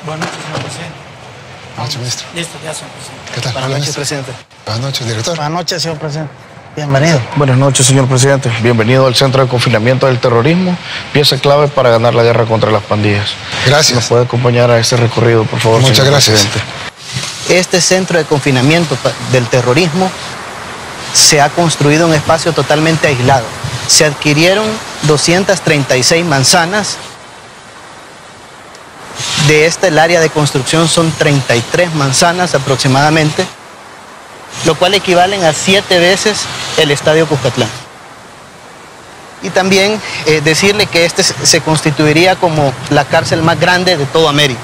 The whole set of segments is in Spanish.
Buenas noches, señor presidente. Buenas noches, ministro. Listo, ya, señor presidente. ¿Qué tal? Buenas noches, presidente. Buenas noches, director. Buenas noches, señor presidente. Bienvenido. Buenas noches, señor presidente. Bienvenido al Centro de Confinamiento del Terrorismo, pieza clave para ganar la guerra contra las pandillas. Gracias. ¿Nos puede acompañar a este recorrido, por favor, Muchas señor gracias. presidente? Este centro de confinamiento del terrorismo se ha construido en un espacio totalmente aislado. Se adquirieron 236 manzanas. De esta, el área de construcción son 33 manzanas aproximadamente, lo cual equivalen a 7 veces el Estadio Cuscatlán. Y también decirle que este se constituiría como la cárcel más grande de toda América.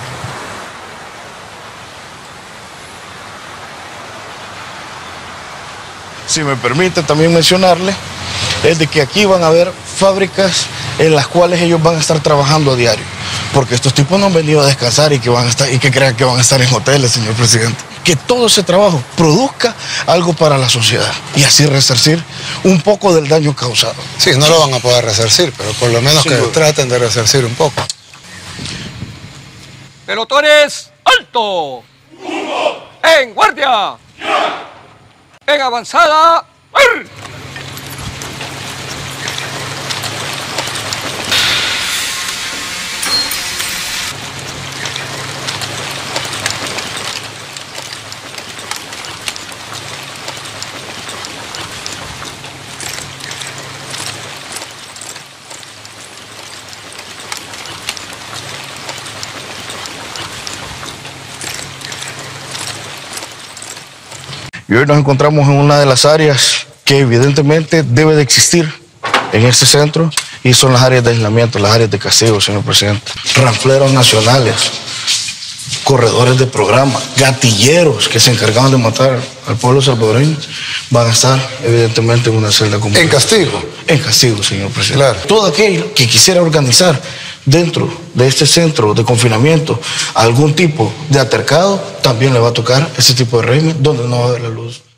Si me permite también mencionarle, es de que aquí van a haber fábricas en las cuales ellos van a estar trabajando a diario. Porque estos tipos no han venido a descansar y que crean que van a estar en hoteles, señor presidente. Que todo ese trabajo produzca algo para la sociedad y así resarcir un poco del daño causado. Sí, no lo van a poder resarcir, pero por lo menos que traten de resarcir un poco. Pelotones, alto. En guardia. En avanzada. Y hoy nos encontramos en una de las áreas que evidentemente debe de existir en este centro, y son las áreas de aislamiento, las áreas de castigo, señor presidente. Ranfleros nacionales, corredores de programa, gatilleros que se encargaban de matar al pueblo salvadoreño, van a estar evidentemente en una celda común. ¿En castigo? En castigo, señor presidente. Claro. Todo aquel que quisiera organizar dentro de este centro de confinamiento algún tipo de altercado, también le va a tocar ese tipo de régimen donde no va a haber la luz.